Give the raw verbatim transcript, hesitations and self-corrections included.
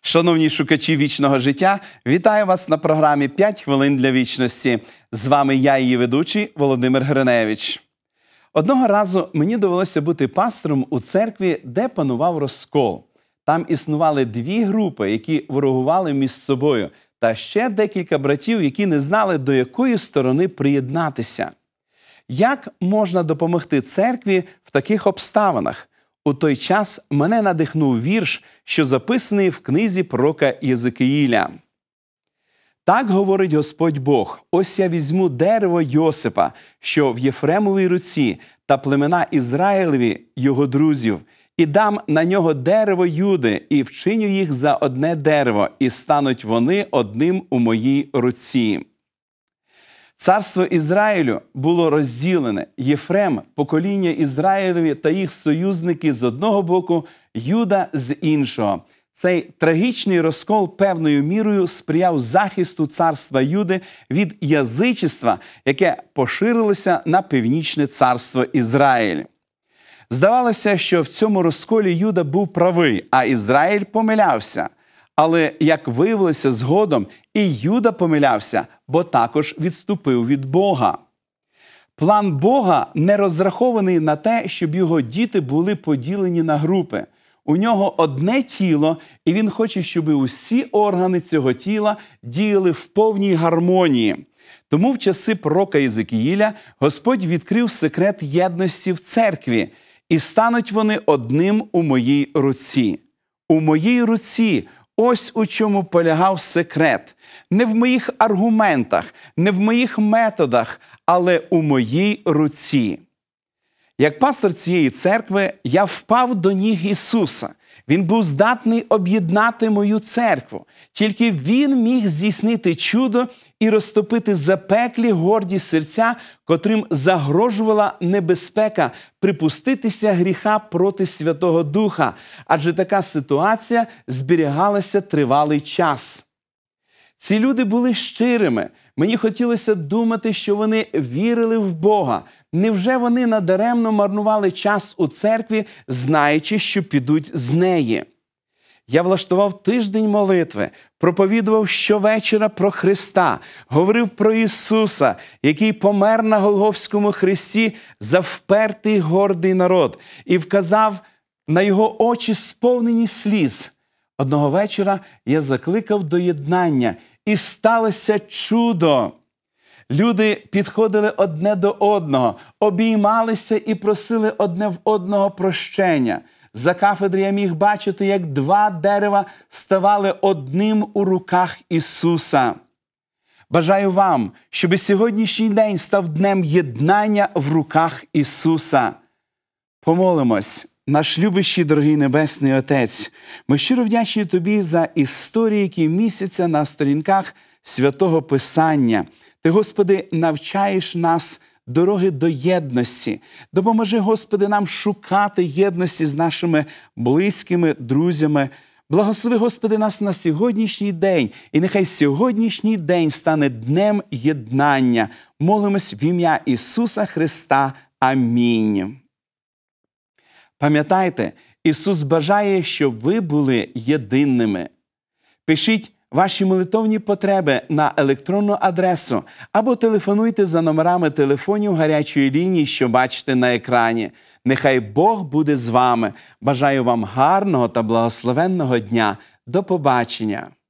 Шановні шукачі вічного життя, вітаю вас на програмі «п'ять хвилин для вічності». З вами я, її ведучий Володимир Гриневич. Одного разу мені довелося бути пастором у церкві, де панував розкол. Там існували дві групи, які ворогували між собою, та ще декілька братів, які не знали, до якої сторони приєднатися. Як можна допомогти церкві в таких обставинах? У той час мене надихнув вірш, що записаний в книзі пророка Єзекіїля. «Так говорить Господь Бог, ось я візьму дерево Йосипа, що в Єфремовій руці, та племена Ізраїлеві, його друзів, і дам на нього дерево Юди, і вчиню їх за одне дерево, і стануть вони одним у моїй руці». Царство Ізраїлю було розділене. Єфрем, покоління Ізраїлеві та їх союзники з одного боку, Юда з іншого. Цей трагічний розкол певною мірою сприяв захисту царства Юди від язичества, яке поширилося на північне царство Ізраїль. Здавалося, що в цьому розколі Юда був правий, а Ізраїль помилявся. Але, як виявилося згодом, і Юда помилявся, бо також відступив від Бога. План Бога не розрахований на те, щоб його діти були поділені на групи. У нього одне тіло, і він хоче, щоб усі органи цього тіла діяли в повній гармонії. Тому в часи пророка Єзекіїля Господь відкрив секрет єдності в церкві. «І стануть вони одним у моїй руці». У моїй руці – ось у чому полягав секрет. Не в моїх аргументах, не в моїх методах, але у моїй руці. Як пастор цієї церкви, я впав до ніг Ісуса. Він був здатний об'єднати мою церкву. Тільки Він міг здійснити чудо і розтопити запеклі горді серця, котрим загрожувала небезпека припуститися гріха проти Святого Духа, адже така ситуація зберігалася тривалий час. Ці люди були щирими. Мені хотілося думати, що вони вірили в Бога. Невже вони надаремно марнували час у церкві, знаючи, що підуть з неї? Я влаштував тиждень молитви, проповідував щовечора про Христа, говорив про Ісуса, який помер на Голгофському хресті за впертий гордий народ, і вказав на його очі, сповнені сліз. Одного вечора я закликав до єднання, і сталося чудо. Люди підходили одне до одного, обіймалися і просили одне в одного прощення. За кафедри я міг бачити, як два дерева ставали одним у руках Ісуса. Бажаю вам, щоб сьогоднішній день став днем єднання в руках Ісуса. Помолимось. Наш любящий, дорогий Небесний Отець, ми щиро вдячні Тобі за історії, які містяться на сторінках Святого Писання. Ти, Господи, навчаєш нас дороги до єдності. Допоможи, Господи, нам шукати єдності з нашими близькими, друзями. Благослови, Господи, нас на сьогоднішній день, і нехай сьогоднішній день стане днем єднання. Молимось в ім'я Ісуса Христа. Амінь. Пам'ятайте, Ісус бажає, щоб ви були єдинними. Пишіть ваші молитовні потреби на електронну адресу або телефонуйте за номерами телефонів гарячої лінії, що бачите на екрані. Нехай Бог буде з вами. Бажаю вам гарного та благословенного дня. До побачення.